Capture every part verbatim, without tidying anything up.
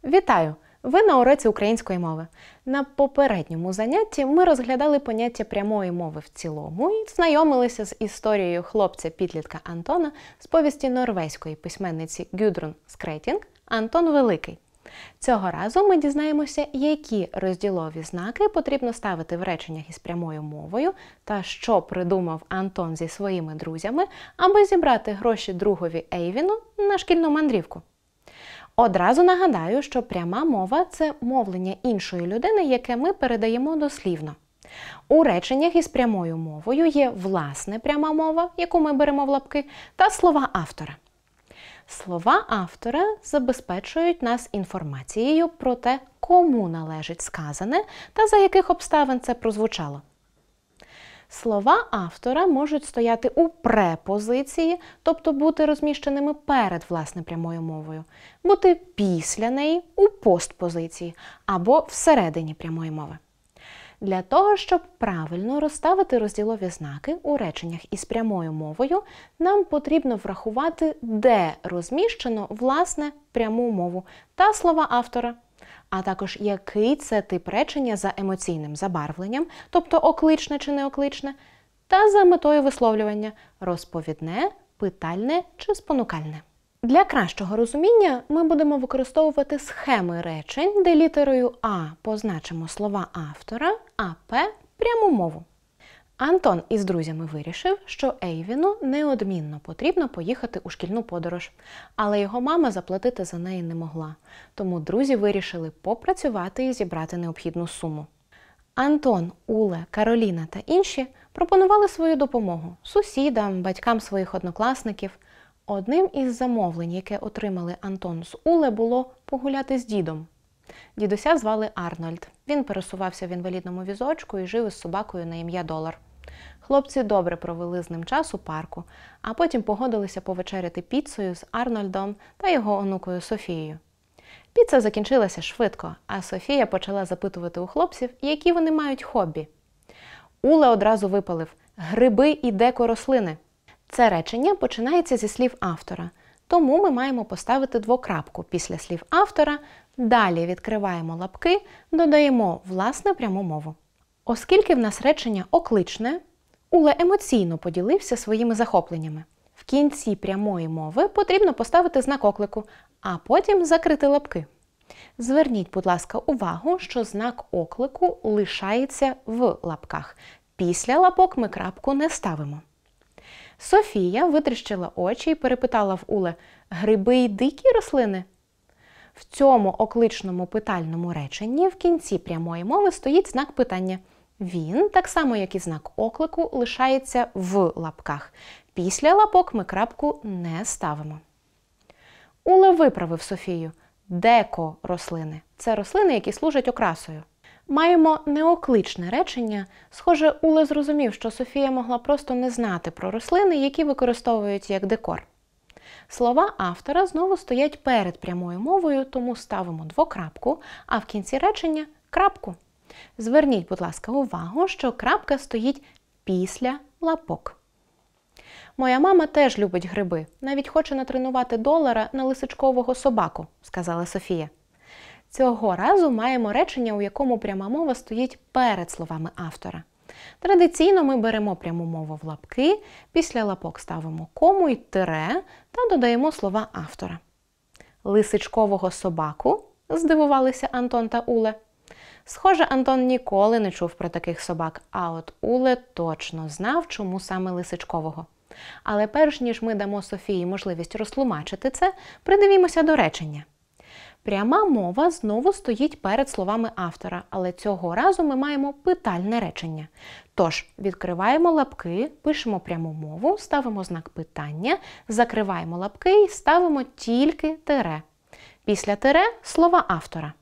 Вітаю! Ви на уроці української мови. На попередньому занятті ми розглядали поняття прямої мови в цілому і знайомилися з історією хлопця-підлітка Антона з повісті норвезької письменниці Гюдрун Скретінг «Антон Великий». Цього разу ми дізнаємося, які розділові знаки потрібно ставити в реченнях із прямою мовою та що придумав Антон зі своїми друзями, аби зібрати гроші другові Ейвіну на шкільну мандрівку. Одразу нагадаю, що пряма мова – це мовлення іншої людини, яке ми передаємо дослівно. У реченнях із прямою мовою є власне пряма мова, яку ми беремо в лапки, та слова автора. Слова автора забезпечують нас інформацією про те, кому належить сказане та за яких обставин це прозвучало. Слова автора можуть стояти у препозиції, тобто бути розміщеними перед власне прямою мовою, бути після неї у постпозиції або всередині прямої мови. Для того, щоб правильно розставити розділові знаки у реченнях із прямою мовою, нам потрібно врахувати, де розміщено власне пряму мову та слова автора, а також який це тип речення за емоційним забарвленням, тобто окличне чи неокличне, та за метою висловлювання – розповідне, питальне чи спонукальне. Для кращого розуміння ми будемо використовувати схеми речень, де літерою А позначимо слова автора, а П – пряму мову. Антон із друзями вирішив, що Ейвіну неодмінно потрібно поїхати у шкільну подорож, але його мама заплатити за неї не могла, тому друзі вирішили попрацювати і зібрати необхідну суму. Антон, Уле, Кароліна та інші пропонували свою допомогу сусідам, батькам своїх однокласників. Одним із замовлень, яке отримали Антон з Уле, було погуляти з дідом. Дідуся звали Арнольд. Він пересувався в інвалідному візочку і жив із собакою на ім'я Долар. Хлопці добре провели з ним час у парку, а потім погодилися повечеряти піцею з Арнольдом та його онукою Софією. Піца закінчилася швидко, а Софія почала запитувати у хлопців, які вони мають хобі. Уле одразу випалив «гриби і декорослини». Це речення починається зі слів автора, тому ми маємо поставити двокрапку після слів автора, далі відкриваємо лапки, додаємо власне пряму мову. Оскільки в нас речення окличне, Уле емоційно поділився своїми захопленнями. В кінці прямої мови потрібно поставити знак оклику, а потім закрити лапки. Зверніть, будь ласка, увагу, що знак оклику лишається в лапках. Після лапок ми крапку не ставимо. Софія витріщила очі і перепитала в Уле «гриби й дикі рослини?». В цьому окличному питальному реченні в кінці прямої мови стоїть знак питання. Він, так само як і знак оклику, лишається в лапках. Після лапок ми крапку не ставимо. Уле виправив Софію. Деко-рослини – це рослини, які служать окрасою. Маємо неокличне речення. Схоже, Уле зрозумів, що Софія могла просто не знати про рослини, які використовують як декор. Слова автора знову стоять перед прямою мовою, тому ставимо двокрапку, а в кінці речення – крапку. Зверніть, будь ласка, увагу, що крапка стоїть після лапок. «Моя мама теж любить гриби, навіть хоче натренувати Долара на лисичкового собаку», – сказала Софія. Цього разу маємо речення, у якому пряма мова стоїть перед словами автора. Традиційно ми беремо пряму мову в лапки, після лапок ставимо кому й тире та додаємо слова автора. «Лисичкового собаку?» – здивувалися Антон та Уле. Схоже, Антон ніколи не чув про таких собак, а от Уле точно знав, чому саме лисичкового. Але перш ніж ми дамо Софії можливість розтлумачити це, придивімося до речення. Пряма мова знову стоїть перед словами автора, але цього разу ми маємо питальне речення. Тож, відкриваємо лапки, пишемо пряму мову, ставимо знак питання, закриваємо лапки і ставимо тільки тире. Після тире – слова автора.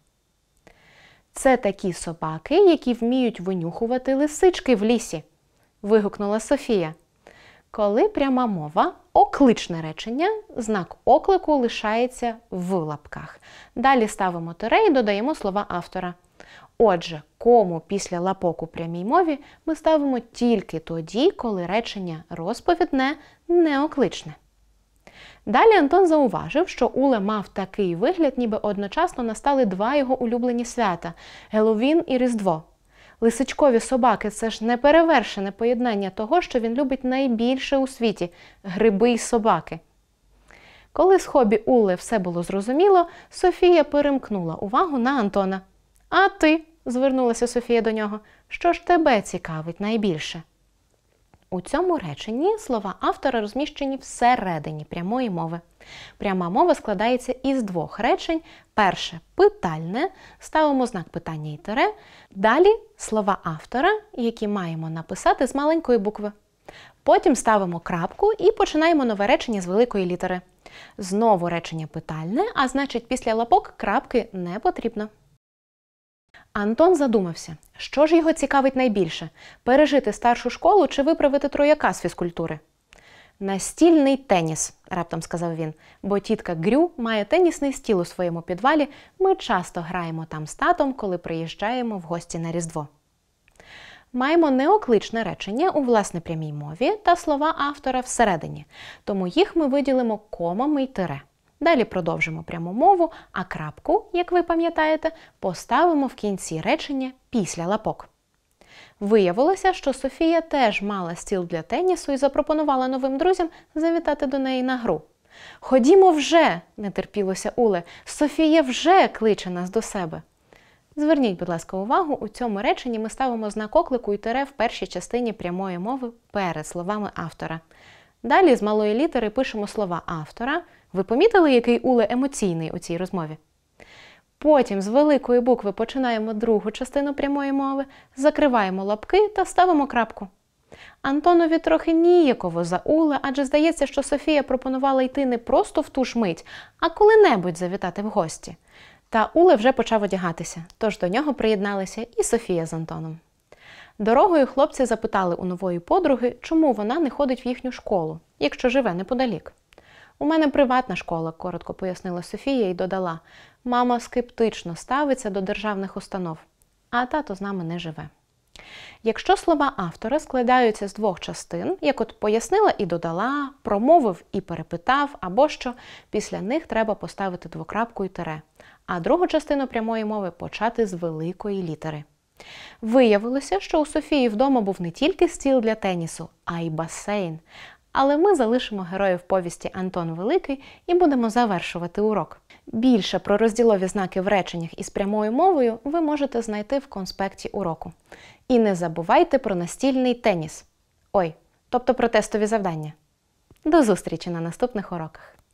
«Це такі собаки, які вміють винюхувати лисички в лісі», – вигукнула Софія. Коли пряма мова – окличне речення, знак оклику лишається в лапках. Далі ставимо тире і додаємо слова автора. Отже, кому після лапок у прямій мові ми ставимо тільки тоді, коли речення розповідне, неокличне. Далі Антон зауважив, що Уле мав такий вигляд, ніби одночасно настали два його улюблені свята – Геловін і Різдво. Лисичкові собаки – це ж неперевершене поєднання того, що він любить найбільше у світі – гриби й собаки. Коли з хобі Уле все було зрозуміло, Софія перемкнула увагу на Антона. «А ти?» – звернулася Софія до нього. «Що ж тебе цікавить найбільше?» У цьому реченні слова автора розміщені всередині прямої мови. Пряма мова складається із двох речень. Перше – питальне, ставимо знак питання і тире. Далі – слова автора, які маємо написати з маленької букви. Потім ставимо крапку і починаємо нове речення з великої літери. Знову речення питальне, а значить після лапок крапки не потрібно. Антон задумався, що ж його цікавить найбільше – пережити старшу школу чи виправити трояка з фізкультури? «Настільний теніс», – раптом сказав він, бо тітка Грю має тенісний стіл у своєму підвалі, ми часто граємо там з татом, коли приїжджаємо в гості на Різдво. Маємо неокличне речення у власне прямій мові та слова автора всередині, тому їх ми виділимо комами й тире. Далі продовжимо пряму мову, а крапку, як ви пам'ятаєте, поставимо в кінці речення після лапок. Виявилося, що Софія теж мала стіл для тенісу і запропонувала новим друзям завітати до неї на гру. «Ходімо вже!» – не терпілося Уле. «Софія вже кличе нас до себе!» Зверніть, будь ласка, увагу, у цьому реченні ми ставимо знак оклику і тире в першій частині прямої мови перед словами автора. Далі з малої літери пишемо слова автора. Ви помітили, який Уле емоційний у цій розмові? Потім з великої букви починаємо другу частину прямої мови, закриваємо лапки та ставимо крапку. Антонові трохи ніяково за Уле, адже здається, що Софія пропонувала йти не просто в ту ж мить, а коли-небудь завітати в гості. Та Уле вже почав одягатися, тож до нього приєдналися і Софія з Антоном. Дорогою хлопці запитали у нової подруги, чому вона не ходить в їхню школу, якщо живе неподалік. «У мене приватна школа», – коротко пояснила Софія і додала. «Мама скептично ставиться до державних установ, а тато з нами не живе». Якщо слова автора складаються з двох частин, як от пояснила і додала, промовив і перепитав, або що, після них треба поставити двокрапку і тире, а другу частину прямої мови почати з великої літери. Виявилося, що у Софії вдома був не тільки стіл для тенісу, а й басейн. Але ми залишимо героїв повісті «Антон Великий» і будемо завершувати урок. Більше про розділові знаки в реченнях із прямою мовою ви можете знайти в конспекті уроку. І не забувайте про настільний теніс. Ой, тобто про тестові завдання. До зустрічі на наступних уроках!